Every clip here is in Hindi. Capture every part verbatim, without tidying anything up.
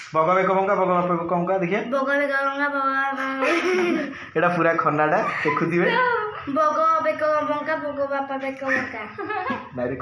बग बेक बंका बग बाप बेक बंका देखिए बग बेक बंका बग एटा पूरा खन्नाटा देखुथिबे बग बेक बंका बग बाप बेक बंका डायरेक्ट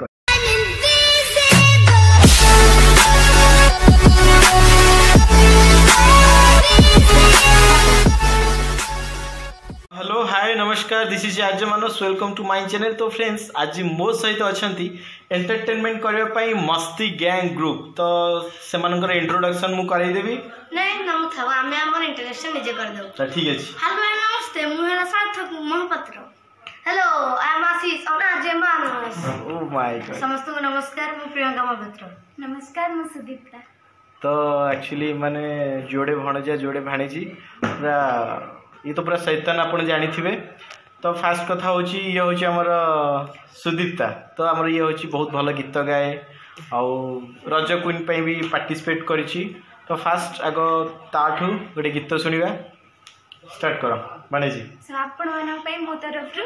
हेलो हाय नमस्कार this is Arya Manas welcome to my channel. तो फ्रेंड्स आज मो सहित अच्छा एंटरटेनमेंट करने मस्ती गैंग ग्रुप तो से इंट्रोडक्शन मु करदेवी नहीं न था आमे हमर इंट्रोडक्शन निजे कर दो तो ठीक है। हेलो नमस्ते मु हला Sarthak Mohapatra. Hello I am Ashish और आर्य मानस। ओ माय गॉड समस्त को नमस्कार मु प्रियंका महापात्र। नमस्कार मु सुदीप्ता। तो एक्चुअली माने जोड़े भणजा जोड़े भाणीजी पूरा ये तो पूरा शैतान आप जानी थे। तो फास्ट कथा हूँ ये हूँ आमर सुदीप्ता तो आमर ये हूँ बहुत भल गीत गाए आउ रज क्वीन पे भी पार्टिसिपेट करी। तो फास्ट आग ताठू गोटे गीत शुणा स्टार्ट कर माने जी आपण मन पे मो तरफ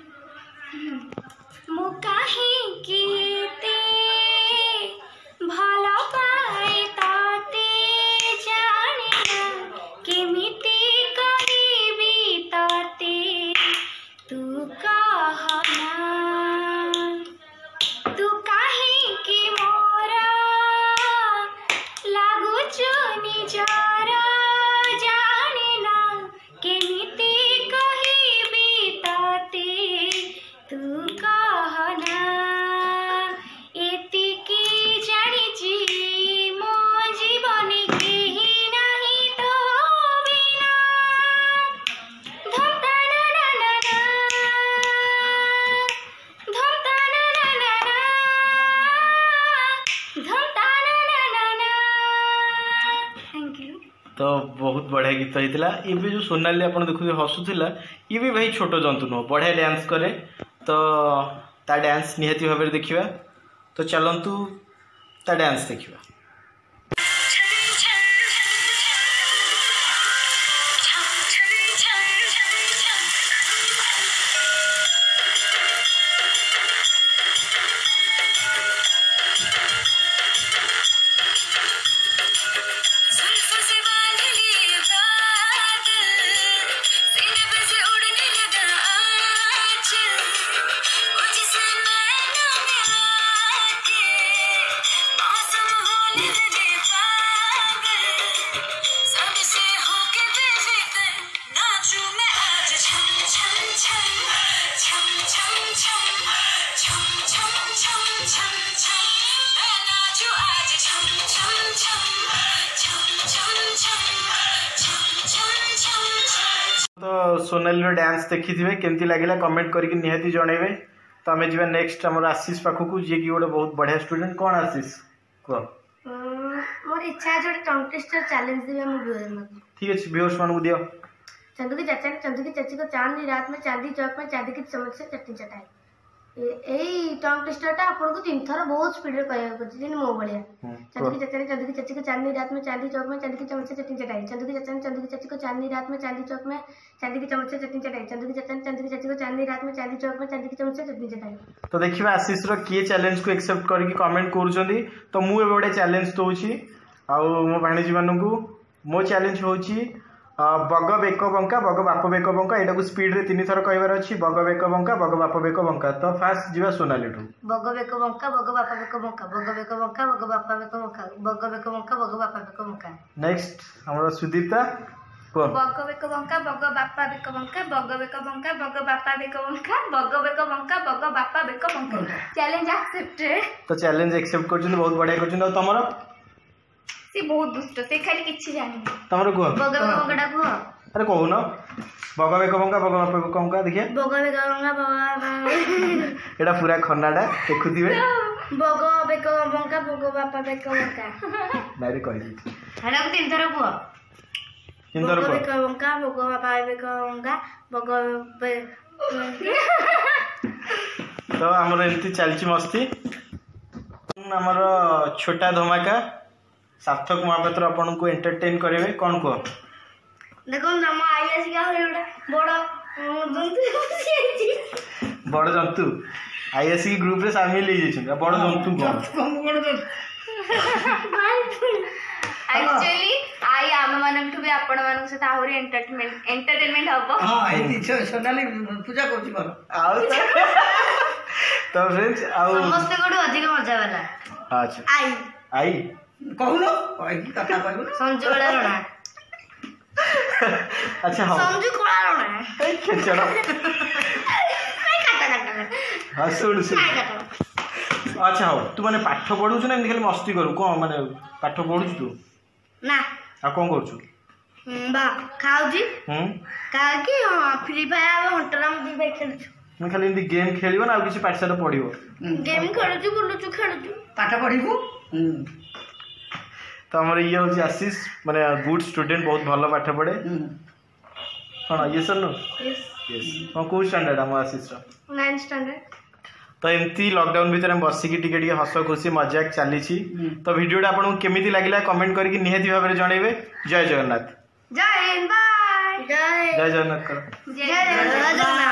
मो काहे कीते भला पाए ताते जाने केमिति तू कहना तू काहे कि मोरा लागू चुनी जरा जाने ना केमिति कहिबी ताते तू कहना एतिकी जानिची मो जीवन केही नाही तो बिना धमता तो बहुत बढ़िया गीत होता है। ये भी जो सोनाली आप देखुए हसुला ये भी भाई छोट जंतु नुह बढ़िया डांस करे तो ता डांस निहाती भाव देखा। तो चलतु ता डांस देखा। तो सोनाली डांस देखी थे केमती लगे कमेंट करके निहाती जनइबे। तो आम जा नेक्स्ट आम आशीष पाखक जी कि गोटे बहुत बढ़िया स्टूडेंट कौन आशीष कह मोर इच्छा है जो टंग टेस्टर चैलेंज देबे हम व्यूअर में। ठीक है व्यूअर्स मान को दियो। चंदू की चाचा चंदू की चाची को चांदनी रात में चांदी चौक में चांदी की चम्मच से चटनी चटाई। एई टंग टेस्टरटा आपन को तीन थर बहुत स्पीड रे कहया करछि दिन मो बलिया। चंदू की चाचा ने चंदू की चाची को चांदनी रात में चांदी चौक में चांदी की चम्मच से चटनी चटाई। चंदू की चाचा ने चंदू की चाची को चांदनी रात में चांदी चौक में चांदी की चम्मच से चटनी चटाई। चंदू की चाचा ने चंदू की चाची को चांदनी रात में चांदी चौक में चांदी की चम्मच से चटनी चटाई। तो देखिबा आशीष रो के चैलेंज को एक्सेप्ट करके कमेंट करूछंदी। तो मु ए गोटे चैलेंज दोछि आ मो भाणीजी मानकू मो चैलेंज होछि बग बेक बंका बग बाप बेक बंका एटा को स्पीड रे तीन थर कहबार अछि बग बेक बंका बग बाप बेक बंका। तो फास्ट जीवा सोनाली ठू बग बेक बंका बग बाप बेक बंका बग बेक बंका बग बाप बेक बंका बग बेक बंका बग बाप बेक बंका। नेक्स्ट हमरा सुदीप्ता को बग बेक बंका बग बाप बेक बंका बग बेक बंका बग बाप बेक बंका बग बेक बंका बग बाप बेक बंका। Challenge accepted. तो चैलेंज एक्सेप्ट करछन बहुत बढ़िया करछन। और तमरो सी बहुत दुष्ट से खाली किछि जानि तमरो को बग बेक बंकाटा को अरे कहू न बग बेक बंका बग बाप बेक बंका देखिए बग बेक बंका बग एटा पूरा खन्नाटा देखुथिबे बग बेक बंका बग बाप बेक बंका डायरेक्ट कहि दी हड़ा को तीन थर को तीन थर को बग बेक बंका बग बाप बेक बंका बग तो हमर एंती चलची मस्ती हमर छोटा धमाका सार्थक महापात्र आपन को एंटरटेन करेबे कौन को देखो हम आईएस क्या होड़ा बड़ा जंतु बड़ जंतु आईएस की ग्रुप रे शामिल हो जाइछन बड़ जंतु को बड़ जंतु एक्चुअली ମାନଙ୍କ ସହିତ ଆହୁରି ଏଣ୍ଟରଟେନମେଣ୍ଟ ଏଣ୍ଟରଟେନମେଣ୍ଟ ହବ। ହଁ ଏଇ ସୋନାଲି ପୂଜା କରୁଛି ଭଲ। ଆଉ ତ फ्रेंड्स ଆଉ ସମସ୍ତେ କୋଠୁ ଅଧିକ ମଜା ବାଲା ଆଚ୍ଛା ଆଇ ଆଇ କହୁନ କହିକି କଥା କହିବୁ ନା। ସଞ୍ଜୁ କଳା ରଣା ଆଚ୍ଛା ହଉ ସଞ୍ଜୁ କଳା ରଣା ଏଇ ଖେଚଡ଼ କାଟା କାଟା ହଁ ଶୁଣୁ ଶୁଣୁ କାଟା ଆଚ୍ଛା ହଉ ତୁ ମାନେ ପାଠ ପଢୁଛୁ ନା ଏମିତି ଖାଲି ମସ୍ତି କରୁ କ'ଣ ମାନେ ପାଠ ପଢୁଛୁ ତୁ ନା ଆଉ କ'ଣ କରୁଛୁ? ବା ଖାଉଛି ହୁଁ ଖାଇକି ଫ୍ରି ଫାୟାର ଆଉ ହଣ୍ଟରାମ ଫ୍ରି ଫାୟାର ଖେଳୁଛୁ। ମାନେ ଖାଲି ଏମିତି ଗେମ୍ ଖେଳିବ ନା ଆଉ କିଛି ପାଠଶାଠ ପଢିବ? ଗେମ୍ ଖେଳୁଛୁ ବୁଲୁଛୁ ଖେଳୁଛୁ ପାଠ ପଢିବୁ। ତ ଆମର ଇଏ ହେଉଛି ଆଶିଷ ମାନେ ଗୁଡ୍ ଷ୍ଟୁଡେଣ୍ଟ ବହୁତ ଭଲ ପାଠ ପଢେ କ'ଣ ଇଏ ସାର୍ ନୁ ୟେସ୍ କ'ଣ କେଉଁ ଷ୍ଟାଣ୍ଡାର୍ଡ଼ ଆମ ଆଶିଷର? Ninth standard. ତ ଏମିତି ଲକଡାଉନ ଭିତରେ ଆମେ ବସିକି ଟିକେ ଟିକେ ହସ ଖୁସି ମଜାକ ଚାଲିଛି। ତ ଭିଡ଼ିଓଟା ଆପଣଙ୍କୁ କେମିତି ଲାଗିଲା କମେଣ୍ଟ କରିକି ନିହାତି ଭାବରେ ଜଣେଇବେ। ଜୟ ଜଗନ୍ନାଥ। ଜୟ ହିନ୍ଦ ବାଏ ଜୟ ଜୟ ଜଗନ୍ନାଥ କର। ଜୟ ଜଗନ୍ନାଥ।